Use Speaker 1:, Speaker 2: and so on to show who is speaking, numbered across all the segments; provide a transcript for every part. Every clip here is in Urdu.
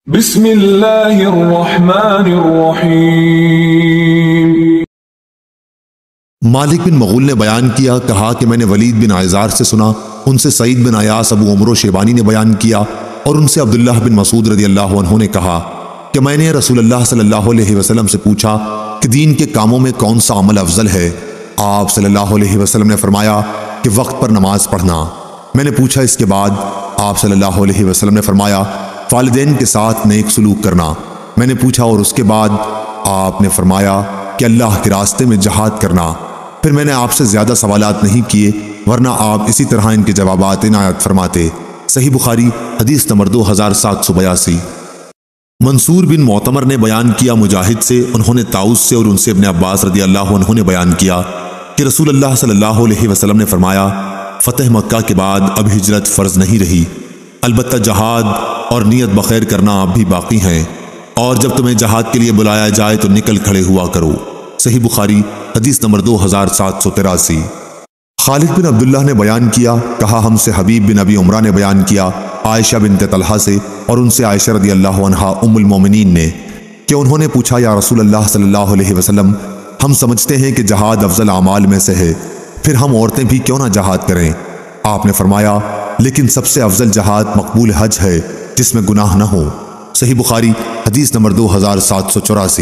Speaker 1: بسم اللہ الرحمن الرحیم۔
Speaker 2: مالک بن مغول نے بیان کیا، کہا کہ میں نے ولید بن عیزار سے سنا، ان سے سعید بن عیاس ابو عمرو شیبانی نے بیان کیا، اور ان سے عبداللہ بن مسعود رضی اللہ عنہ نے کہا کہ میں نے رسول اللہ صلی اللہ علیہ وسلم سے پوچھا کہ دین کے کاموں میں کون سا عمل افضل ہے؟ آپ صلی اللہ علیہ وسلم نے فرمایا کہ وقت پر نماز پڑھنا۔ میں نے پوچھا اس کے بعد؟ آپ صلی اللہ علیہ وسلم نے فرمایا والدین کے ساتھ نیک سلوک کرنا۔ میں نے پوچھا اور اس کے بعد؟ آپ نے فرمایا کہ اللہ کے راستے میں جہاد کرنا۔ پھر میں نے آپ سے زیادہ سوالات نہیں کیے، ورنہ آپ اسی طرح ان کے جوابات عنایت فرماتے۔ صحیح بخاری حدیث نمبر 2782۔ منصور بن معتمر نے بیان کیا مجاہد سے، انہوں نے طاؤس سے اور ان سے ابن عباس رضی اللہ عنہ نے بیان کیا کہ رسول اللہ صلی اللہ علیہ وسلم نے فرمایا فتح مکہ کے بعد اب ہجرت فرض نہیں رہی، البتہ جہاد اور نیت بخیر کرنا اب بھی باقی ہیں، اور جب تمہیں جہاد کے لیے بلایا جائے تو نکل کھڑے ہوا کرو۔ صحیح بخاری حدیث نمبر 2783۔ خالد بن عبداللہ نے بیان کیا، کہا ہم سے حبیب بن ابی عمرہ نے بیان کیا عائشہ بنت طلحہ سے، اور ان سے عائشہ رضی اللہ عنہا ام المومنین نے، کہ انہوں نے پوچھا یا رسول اللہ صلی اللہ علیہ وسلم، ہم سمجھتے ہیں کہ جہاد افضل اعمال میں سے ہے، پھر ہم عورتیں بھی کیوں نہ جہاد کریں؟ آپ نے فرمایا لیکن سب سے افضل جہاد مقبول حج ہے جس میں گناہ نہ ہو۔ صحیح بخاری حدیث نمبر 2784۔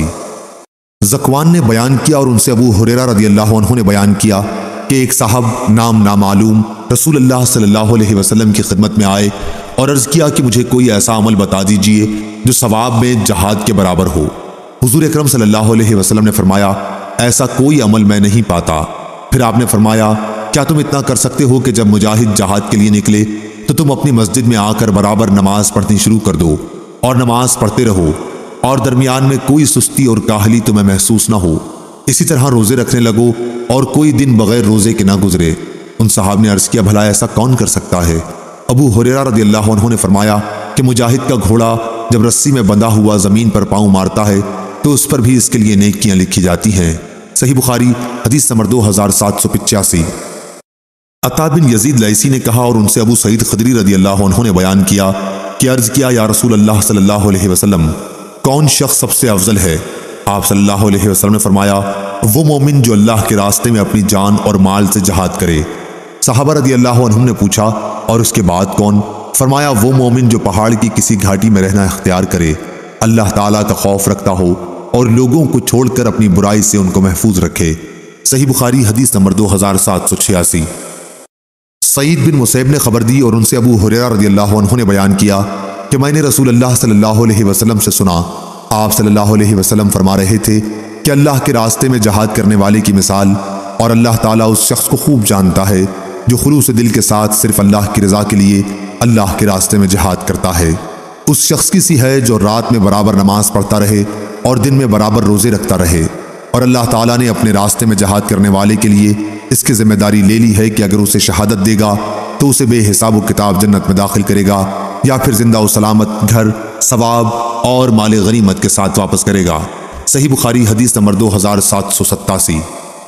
Speaker 2: زکوان نے بیان کیا اور ان سے ابو ہریرہ رضی اللہ عنہ نے بیان کیا کہ ایک صاحب نام نامعلوم رسول اللہ صلی اللہ علیہ وسلم کی خدمت میں آئے اور عرض کیا کہ مجھے کوئی ایسا عمل بتا دیجئے جو ثواب میں جہاد کے برابر ہو۔ حضور اکرم صلی اللہ علیہ وسلم نے فرمایا ایسا کوئی عمل میں نہیں پاتا۔ پھر آپ نے فرمایا کیا تم اتنا کر سکتے ہو کہ جب مجاہد جہاد کے لیے نکلے تو تم اپنی مسجد میں آ کر برابر نماز پڑھنی شروع کر دو اور نماز پڑھتے رہو، اور درمیان میں کوئی سستی اور کاہلی تمہیں محسوس نہ ہو، اسی طرح روزے رکھنے لگو اور کوئی دن بغیر روزے کے نہ گزرے۔ ان صحاب نے عرض کیا بھلا ایسا کون کر سکتا ہے؟ ابو ہریرہ رضی اللہ عنہ نے فرمایا کہ مجاہد کا گھوڑا جب رسی میں بندھا ہوا زمین پر پاؤں مارتا ہے تو اس پر بھی اس کے لیے نیکیاں لکھی جاتی ہیں۔ صحیح بخاری حدیث نمبر 2785۔ عطا بن یزید لیثی نے کہا اور ان سے ابو سعید خدری رضی اللہ عنہ نے بیان کیا کہ عرض کیا یا رسول اللہ صلی اللہ علیہ وسلم کون شخص سب سے افضل ہے؟ آپ صلی اللہ علیہ وسلم نے فرمایا وہ مومن جو اللہ کے راستے میں اپنی جان اور مال سے جہاد کرے۔ صحابہ رضی اللہ عنہم نے پوچھا اور اس کے بعد کون؟ فرمایا وہ مومن جو پہاڑ کی کسی گھاٹی میں رہنا اختیار کرے، اللہ تعالیٰ کا خوف رکھتا ہو اور لوگوں کو چھوڑ کر اپنی برائی سے ان کو محفوظ رکھے۔ صحیح بخاری حدیث نمبر 2786۔ سعید بن مسیب نے خبر دی اور ان سے ابو ہریرہ رضی اللہ عنہ نے بیان کیا کہ میں نے رسول اللہ صلی اللہ علیہ وسلم سے سنا، آپ صلی اللہ علیہ وسلم فرما رہے تھے کہ اللہ کے راستے میں جہاد کرنے والے کی مثال، اور اللہ تعالیٰ اس شخص کو خوب جانتا ہے جو خلوص دل کے ساتھ صرف اللہ کی رضا کے لیے اللہ کے راستے میں جہاد کرتا ہے، اس شخص کی سی ہے جو رات میں برابر نماز پڑھتا رہے اور دن میں برابر روزے رکھتا رہے، اور اللہ تعالیٰ نے اپنے راستے میں جہاد کرنے والے کے لیے اس کی ذمہ داری لے لی ہے کہ اگر اسے شہادت دے گا تو اسے بے حساب و کتاب جنت میں داخل کرے گا، یا پھر زندہ و سلامت گھر، ثواب اور مال غنیمت کے ساتھ واپس کرے گا۔ صحیح بخاری حدیث نمبر 2787۔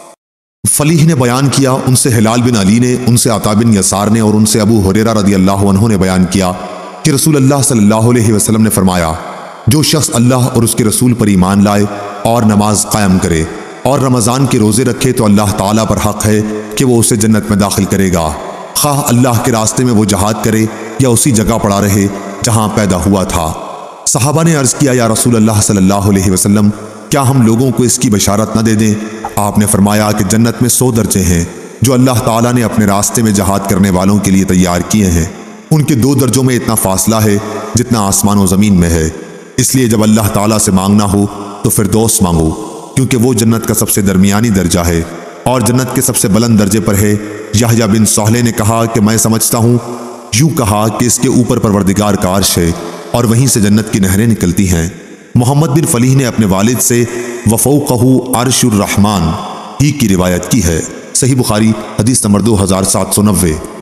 Speaker 2: فلیح نے بیان کیا، ان سے ہلال بن علی نے، ان سے عطا بن یسار نے اور ان سے ابو ہریرہ رضی اللہ عنہ نے بیان کیا کہ رسول اللہ صلی اللہ علیہ وسلم نے فرمایا جو شخص اللہ اور اس کے رسول پر ایمان لائے اور نماز قائم کرے اور رمضان کے روزے رکھے تو اللہ تعالیٰ پر حق ہے کہ وہ اسے جنت میں داخل کرے گا، خواہ اللہ کے راستے میں وہ جہاد کرے یا اسی جگہ پڑا رہے جہاں پیدا ہوا تھا۔ صحابہ نے عرض کیا یا رسول اللہ صلی اللہ علیہ وسلم کیا ہم لوگوں کو اس کی بشارت نہ دے دیں؟ آپ نے فرمایا کہ جنت میں 100 درجے ہیں جو اللہ تعالیٰ نے اپنے راستے میں جہاد کرنے والوں کے لیے تیار کیے ہیں، ان کے 2 درجوں میں اتنا فاصلہ ہے جتنا آسمان و زمین میں ہے، اس لیے جب اللہ تعالیٰ سے مانگنا ہو تو فردوس مانگو، کیونکہ وہ جنت کا سب سے درمیانی درجہ ہے اور جنت کے سب سے بلند درجے پر ہے۔ یحییٰ بن صالح نے کہا کہ میں سمجھتا ہوں یوں کہا کہ اس کے اوپر پروردگار کا عرش ہے اور وہیں سے جنت کی نہریں نکلتی ہیں۔ محمد بن فلیح نے اپنے والد سے وفوقہ عرش الرحمن ہی کی روایت کی ہے۔ صحیح بخاری حدیث نمبر 2790۔